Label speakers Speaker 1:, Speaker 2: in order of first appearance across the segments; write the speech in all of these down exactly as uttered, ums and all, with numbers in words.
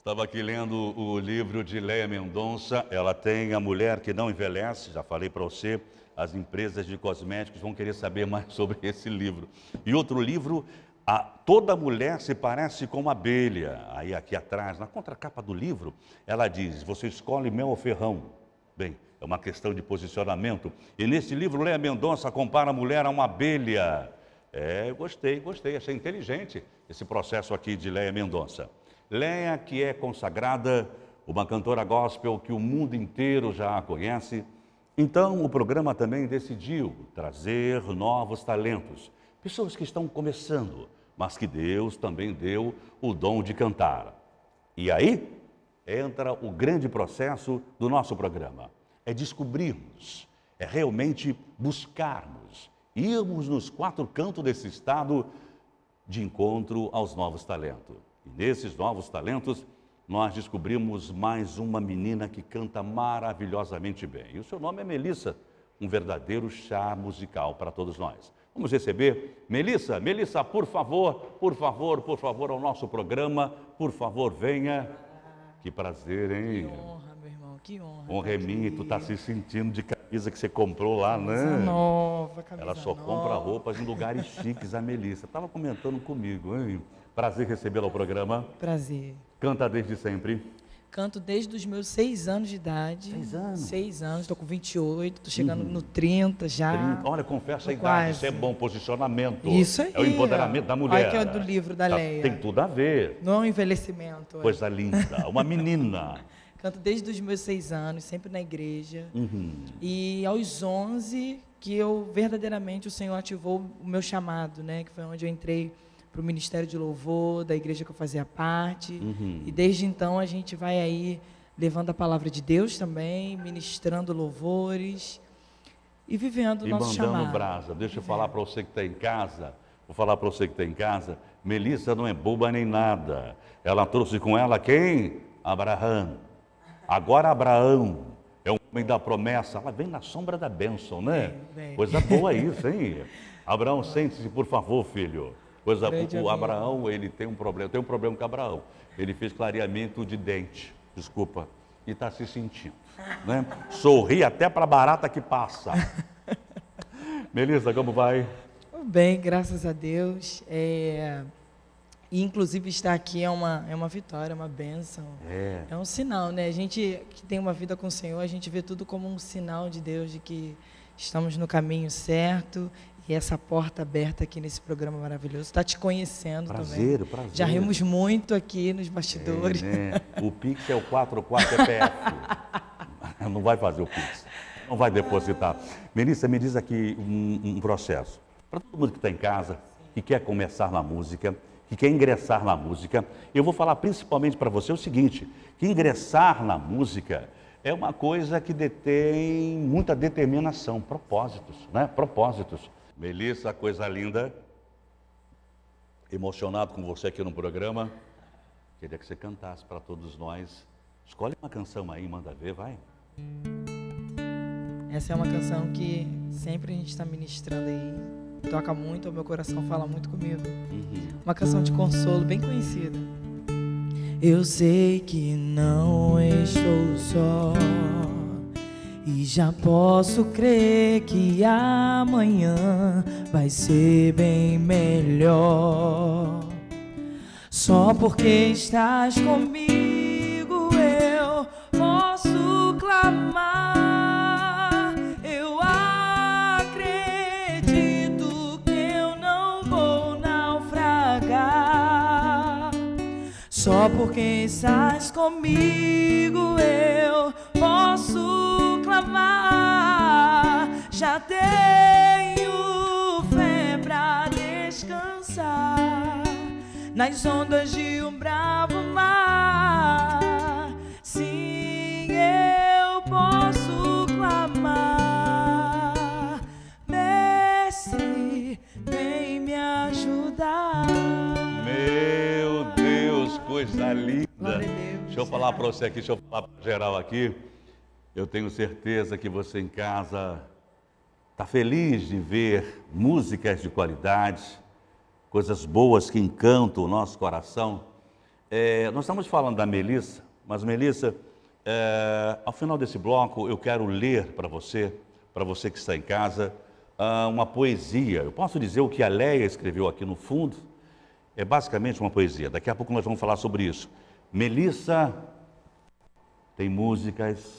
Speaker 1: Estava aqui lendo o livro de Léa Mendonça. Ela tem A Mulher que Não Envelhece. Já falei para você, as empresas de cosméticos vão querer saber mais sobre esse livro. E outro livro, a, Toda Mulher se Parece com uma Abelha. Aí aqui atrás, na contracapa do livro, ela diz, você escolhe mel ou ferrão? Bem, é uma questão de posicionamento. E nesse livro, Léa Mendonça compara a mulher a uma abelha. É, eu gostei, gostei, achei inteligente esse processo aqui de Léa Mendonça. Léa, que é consagrada, uma cantora gospel que o mundo inteiro já a conhece. Então, o programa também decidiu trazer novos talentos, pessoas que estão começando, mas que Deus também deu o dom de cantar. E aí entra o grande processo do nosso programa. É descobrirmos, é realmente buscarmos, irmos nos quatro cantos desse estado de encontro aos novos talentos. E nesses novos talentos, nós descobrimos mais uma menina que canta maravilhosamente bem. E o seu nome é Melissa, um verdadeiro chá musical para todos nós. Vamos receber Melissa. Melissa, por favor, por favor, por favor, ao nosso programa. Por favor, venha. Que prazer, hein?
Speaker 2: Que honra, meu irmão, que honra.
Speaker 1: Honra é minha, e tu tá se sentindo de camisa que você comprou lá, né?
Speaker 2: Camisa nova, camisa
Speaker 1: Ela só
Speaker 2: nova.
Speaker 1: compra roupas em lugares chiques, a Melissa. Estava comentando comigo, hein? Prazer recebê-la ao programa.
Speaker 2: Prazer.
Speaker 1: Canta desde sempre.
Speaker 2: Canto desde os meus seis anos de idade.
Speaker 1: Seis anos?
Speaker 2: Seis anos, estou com vinte e oito, estou chegando
Speaker 1: Uhum.
Speaker 2: no trinta já.
Speaker 1: trinta. Olha, confessa a
Speaker 2: Tô
Speaker 1: idade,
Speaker 2: quase.
Speaker 1: isso é bom posicionamento.
Speaker 2: Isso aí.
Speaker 1: É o empoderamento da mulher.
Speaker 2: Olha que é do livro da
Speaker 1: Tá,
Speaker 2: Léa.
Speaker 1: tem tudo a ver.
Speaker 2: Não é um envelhecimento. é.
Speaker 1: Coisa linda. Uma menina.
Speaker 2: Canto desde os meus seis anos, sempre na igreja.
Speaker 1: Uhum.
Speaker 2: E aos onze que eu, verdadeiramente, o Senhor ativou o meu chamado, né? Que foi onde eu entrei para o Ministério de Louvor, da igreja que eu fazia parte.
Speaker 1: Uhum.
Speaker 2: E desde então a gente vai aí levando a palavra de Deus também, ministrando louvores e vivendo o
Speaker 1: E
Speaker 2: nosso
Speaker 1: mandando
Speaker 2: chamado.
Speaker 1: brasa. Deixa eu falar para você que está em casa. Vou falar para você que está em casa. Melissa não é boba nem nada. Ela trouxe com ela quem? Abraão. Agora Abraão é um homem da promessa. Ela vem na sombra da bênção, né?
Speaker 2: Vem, vem.
Speaker 1: Coisa boa isso, hein? Abraão, sente-se, por favor, filho. Coisa,
Speaker 2: Grande
Speaker 1: o
Speaker 2: amigo.
Speaker 1: Abraão, ele tem um problema. Tem um problema com Abraão. Ele fez clareamento de dente. Desculpa. E está se sentindo, né? Sorri até para barata que passa. Melissa, como vai?
Speaker 2: Bem, graças a Deus. É... E, inclusive, estar aqui é uma, é uma vitória, é uma bênção.
Speaker 1: É.
Speaker 2: É um sinal, né? A gente que tem uma vida com o Senhor, a gente vê tudo como um sinal de Deus, de que estamos no caminho certo. E essa porta aberta aqui nesse programa maravilhoso. Está te conhecendo
Speaker 1: Prazer,
Speaker 2: também.
Speaker 1: prazer.
Speaker 2: Já rimos muito aqui nos bastidores.
Speaker 1: É, né? O Pix é o quatro quatro E P F. Não vai fazer o Pix. Não vai depositar. Melissa, me diz aqui um, um processo. Para todo mundo que está em casa, que quer começar na música, que quer ingressar na música, eu vou falar principalmente para você o seguinte, que ingressar na música é uma coisa que detém muita determinação, propósitos, né? Propósitos. Melissa, coisa linda, emocionado com você aqui no programa, queria que você cantasse para todos nós. Escolhe uma canção aí, manda ver, vai.
Speaker 2: Essa é uma canção que sempre a gente está ministrando aí, toca muito, o meu coração fala muito comigo.
Speaker 1: Uhum.
Speaker 2: Uma canção de consolo bem conhecida. Eu sei que não estou só e já posso crer que amanhã vai ser bem melhor. Só porque estás comigo eu posso clamar. Eu acredito que eu não vou naufragar. Só porque estás comigo eu posso clamar. Já tenho fé pra descansar nas ondas de um bravo mar. Sim, eu posso clamar. Mestre, vem me ajudar.
Speaker 1: Meu Deus, coisa linda.
Speaker 2: Glória a Deus.
Speaker 1: Deixa eu falar para você aqui, deixa eu falar para geral aqui. Eu tenho certeza que você em casa está feliz de ver músicas de qualidade, coisas boas que encantam o nosso coração. É, nós estamos falando da Melissa, mas Melissa, é, ao final desse bloco eu quero ler para você, para você que está em casa, uma poesia. Eu posso dizer o que a Leia escreveu aqui no fundo? É basicamente uma poesia. Daqui a pouco nós vamos falar sobre isso. Melissa tem músicas,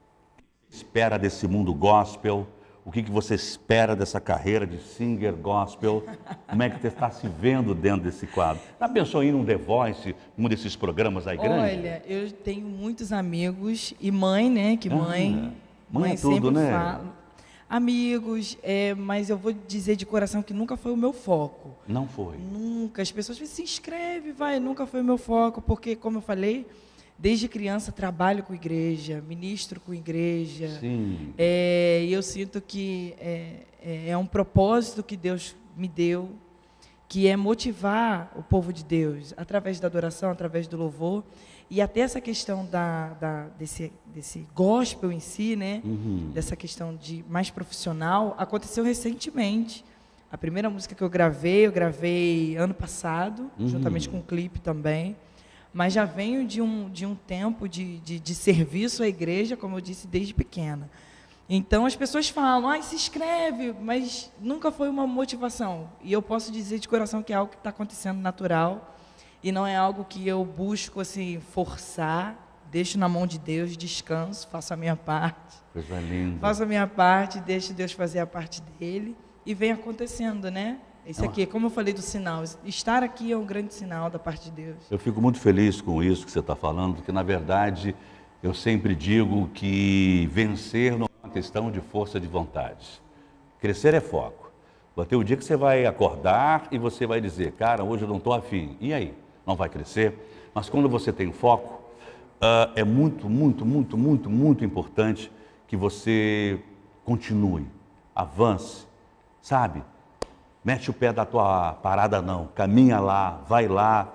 Speaker 1: espera desse mundo gospel, o que, que você espera dessa carreira de singer gospel, como é que você está se vendo dentro desse quadro? Já pensou em ir num The Voice, um desses programas aí grandes?
Speaker 2: Olha, eu tenho muitos amigos e mãe, né, que mãe,
Speaker 1: ah, mãe,
Speaker 2: mãe
Speaker 1: é tudo,
Speaker 2: sempre
Speaker 1: né?
Speaker 2: fala. Amigos, é, mas eu vou dizer de coração que nunca foi o meu foco.
Speaker 1: Não foi?
Speaker 2: Nunca. As pessoas dizem, se inscreve, vai. Nunca foi o meu foco, porque, como eu falei, desde criança trabalho com igreja, ministro com igreja.
Speaker 1: Sim.
Speaker 2: É, e eu sinto que é, é, é um propósito que Deus me deu, que é motivar o povo de Deus, através da adoração, através do louvor. E até essa questão da, da, desse, desse gospel em si, né? Uhum. Dessa questão de mais profissional, aconteceu recentemente. A primeira música que eu gravei, eu gravei ano passado, uhum. juntamente com um clipe também. Mas já venho de um, de um tempo de, de, de serviço à igreja, como eu disse, desde pequena. Então, as pessoas falam, ah, se inscreve, mas nunca foi uma motivação. E eu posso dizer de coração que é algo que está acontecendo natural. E não é algo que eu busco assim, forçar, deixo na mão de Deus, descanso, faço a minha parte.
Speaker 1: Coisa linda.
Speaker 2: Faço a minha parte, deixo Deus fazer a parte dele e vem acontecendo, né? Isso aqui, como eu falei do sinal, estar aqui é um grande sinal da parte de Deus.
Speaker 1: Eu fico muito feliz com isso que você está falando, porque na verdade eu sempre digo que vencer não é uma questão de força de vontade. Crescer é foco. Vai ter o dia que você vai acordar e você vai dizer, cara, hoje eu não estou afim. E aí? Não vai crescer, mas quando você tem foco, uh, é muito, muito, muito, muito, muito importante que você continue, avance, sabe? Mete o pé da tua parada não, caminha lá, vai lá.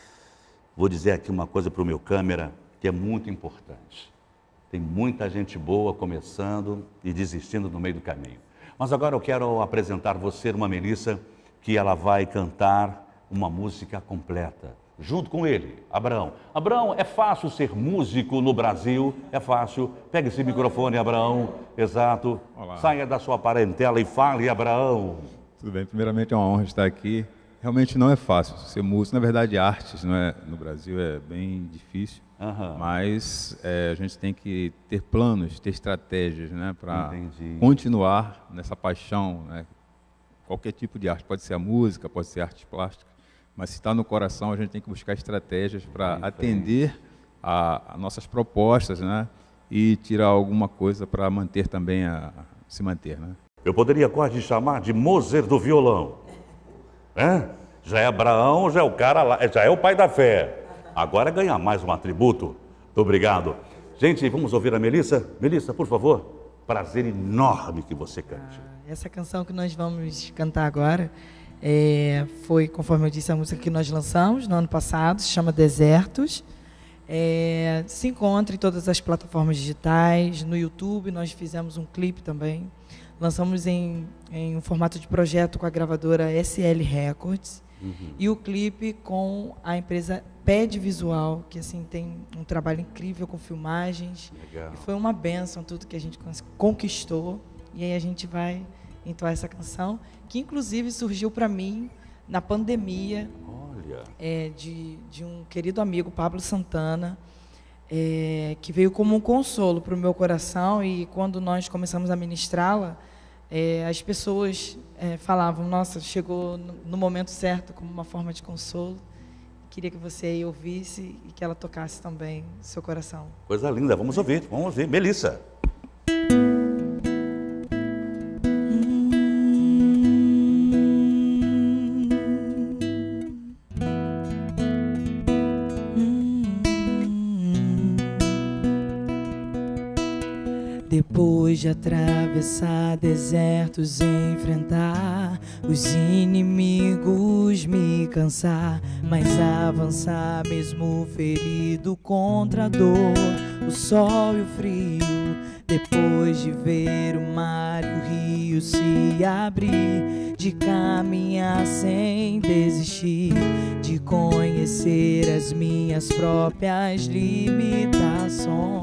Speaker 1: Vou dizer aqui uma coisa para o meu câmera, que é muito importante. Tem muita gente boa começando e desistindo no meio do caminho. Mas agora eu quero apresentar você uma Melissa, que ela vai cantar uma música completa, junto com ele, Abraão. Abraão, é fácil ser músico no Brasil? É fácil. Pega esse microfone, Abraão. Exato.
Speaker 3: Olá.
Speaker 1: Saia da sua parentela e fale, Abraão.
Speaker 3: Tudo bem, primeiramente é uma honra estar aqui. Realmente não é fácil ser músico. Na verdade, artes não é, no Brasil é bem difícil, uhum. mas é, a gente tem que ter planos, ter estratégias, né, para continuar nessa paixão, né? Qualquer tipo de arte, pode ser a música, pode ser arte plástica, mas se está no coração, a gente tem que buscar estratégias para atender a, a nossas propostas, né, e tirar alguma coisa para manter também, a, se manter, né?
Speaker 1: Eu poderia quase chamar de Moser do violão. É? Já é Abraão, já é o cara lá, já é o pai da fé. Agora ganha mais um atributo. Muito obrigado. Gente, vamos ouvir a Melissa? Melissa, por favor. Prazer enorme que você cante.
Speaker 2: Ah, essa canção que nós vamos cantar agora é, foi, conforme eu disse, a música que nós lançamos no ano passado, se chama Desertos. É, se encontra em todas as plataformas digitais, no YouTube, nós fizemos um clipe também. Lançamos em, em um formato de projeto com a gravadora S L Records, uhum. e o clipe com a empresa Ped Visual, que assim tem um trabalho incrível com filmagens. Legal. E foi uma bênção tudo que a gente conquistou. E aí a gente vai entoar essa canção, que inclusive surgiu para mim na pandemia. Olha. É, de, de um querido amigo, Pablo Santana, é, que veio como um consolo para o meu coração, e quando nós começamos a ministrá-la, É, as pessoas é, falavam, nossa, chegou no, no momento certo, como uma forma de consolo. Queria que você aí ouvisse e que ela tocasse também no seu coração.
Speaker 1: Coisa linda, vamos ouvir, vamos ouvir. Melissa.
Speaker 2: Depois de atravessar desertos, enfrentar os inimigos, me cansar, mas avançar mesmo ferido contra a dor, o sol e o frio, Depois de ver o mar e o rio se abrir, de caminhar sem desistir, de conhecer as minhas próprias limitações.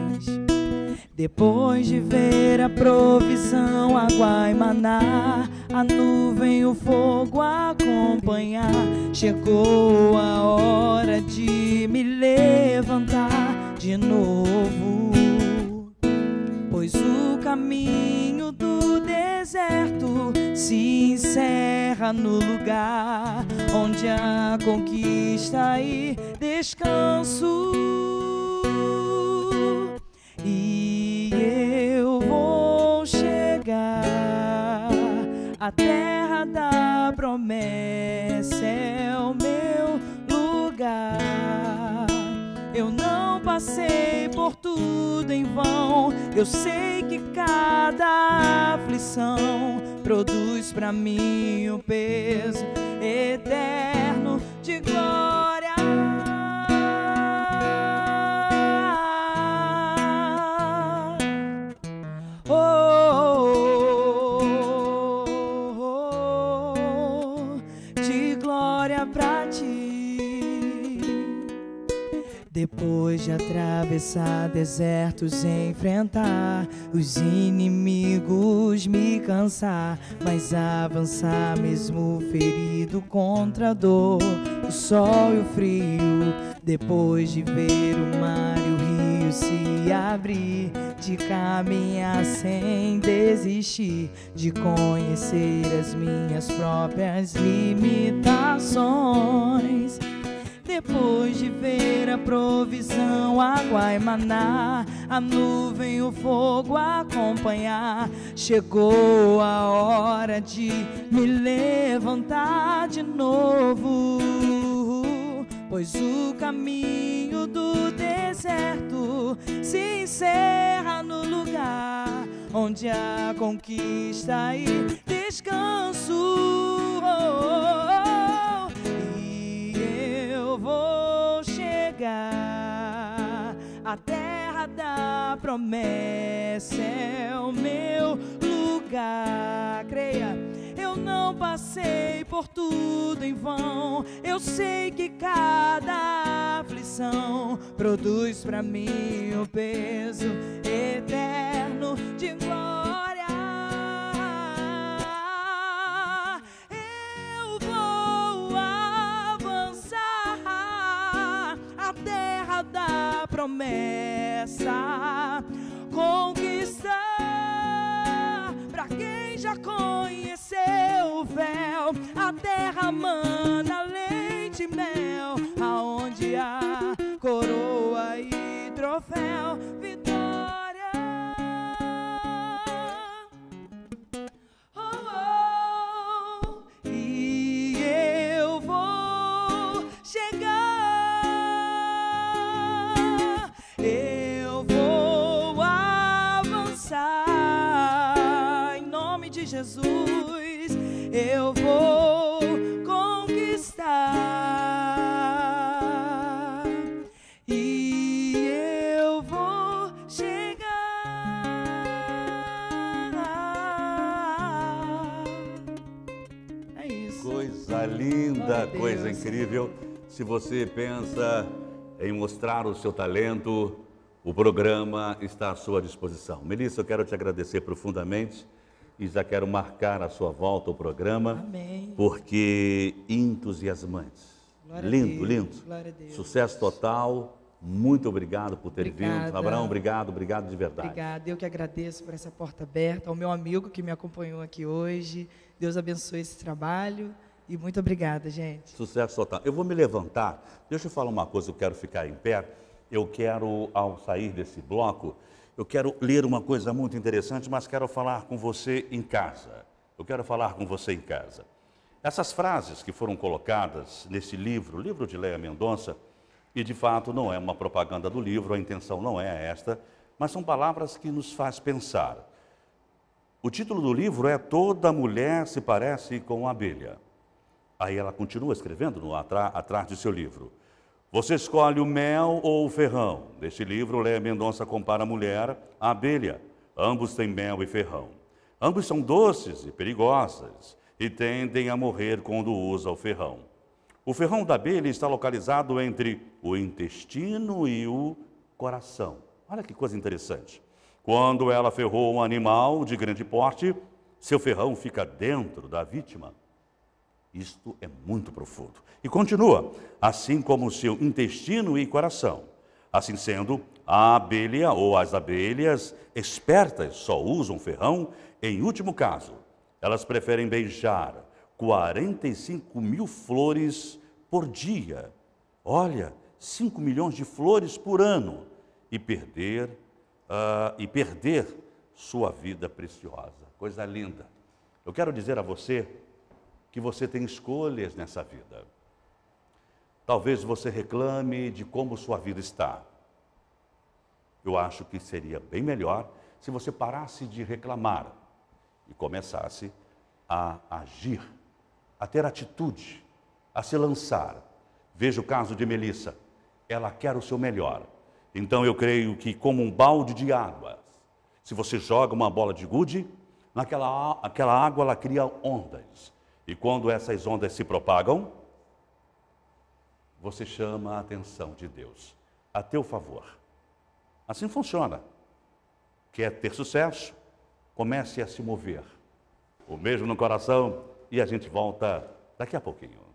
Speaker 2: Depois de ver a provisão, água e maná, a nuvem e o fogo acompanhar, chegou a hora de me levantar de novo. Pois o caminho do deserto se encerra no lugar onde a conquista e descanso. E eu vou chegar à terra da promessa, é o meu lugar. Eu não passei por tudo em vão, eu sei que cada aflição produz pra mim o peso eterno de glória. Oh, oh, oh, oh, de glória pra ti. Depois de atravessar desertos, enfrentar os inimigos, me cansar, mas avançar mesmo ferido contra a dor, o sol e o frio. Depois de ver o mar e o rio se abrir, de caminhar sem desistir, de conhecer as minhas próprias limitações. Depois de ver a provisão, água e maná, a nuvem e o fogo acompanhar, chegou a hora de me levantar de novo. Pois o caminho do deserto se encerra no lugar onde a conquista e descanso. Oh, oh, oh. Eu vou chegar à terra da promessa, é o meu lugar. Creia, eu não passei por tudo em vão, eu sei que cada aflição produz pra mim o peso eterno de glória. Da promessa, conquistar pra quem já conheceu o véu, a terra mana leite e mel, aonde há coroa e troféu, vitória. Oh, oh, e eu vou chegar. Eu vou avançar em nome de Jesus. Eu vou conquistar e eu vou chegar. É isso.
Speaker 1: Coisa linda, coisa incrível. Se você pensa em mostrar o seu talento, o programa está à sua disposição. Melissa, eu quero te agradecer profundamente e já quero marcar a sua volta ao programa.
Speaker 2: Amém.
Speaker 1: Porque entusiasmante.
Speaker 2: Glória
Speaker 1: lindo,
Speaker 2: a Deus.
Speaker 1: lindo.
Speaker 2: Glória a Deus.
Speaker 1: Sucesso total. Muito obrigado por ter
Speaker 2: Obrigada.
Speaker 1: vindo. Abraão, obrigado, obrigado de verdade.
Speaker 2: Obrigada. Eu que agradeço por essa porta aberta, ao meu amigo que me acompanhou aqui hoje. Deus abençoe esse trabalho. E muito obrigada, gente.
Speaker 1: Sucesso total. Eu vou me levantar. Deixa eu falar uma coisa, eu quero ficar em pé. Eu quero, ao sair desse bloco, eu quero ler uma coisa muito interessante, mas quero falar com você em casa. Eu quero falar com você em casa. Essas frases que foram colocadas nesse livro, o livro de Léa Mendonça, e de fato não é uma propaganda do livro, a intenção não é esta, mas são palavras que nos faz pensar. O título do livro é Toda Mulher se Parece com uma Abelha. Aí ela continua escrevendo no, atrás de seu livro. Você escolhe o mel ou o ferrão? Neste livro, Léa Mendonça compara a mulher à abelha. Ambos têm mel e ferrão. Ambos são doces e perigosas e tendem a morrer quando usa o ferrão. O ferrão da abelha está localizado entre o intestino e o coração. Olha que coisa interessante. Quando ela ferrou um animal de grande porte, seu ferrão fica dentro da vítima. Isto é muito profundo. E continua, assim como o seu intestino e coração. Assim sendo, a abelha ou as abelhas espertas só usam ferrão em último caso. Elas preferem beijar quarenta e cinco mil flores por dia. Olha, cinco milhões de flores por ano. E perder, uh, e perder sua vida preciosa. Coisa linda. Eu quero dizer a você que você tem escolhas nessa vida. Talvez você reclame de como sua vida está. Eu acho que seria bem melhor se você parasse de reclamar e começasse a agir, a ter atitude, a se lançar. Veja o caso de Melissa. Ela quer o seu melhor. Então eu creio que, como um balde de água, se você joga uma bola de gude, naquela aquela água ela cria ondas. E quando essas ondas se propagam, você chama a atenção de Deus a teu favor. Assim funciona. Quer ter sucesso? Comece a se mover. O mesmo no coração, e a gente volta daqui a pouquinho.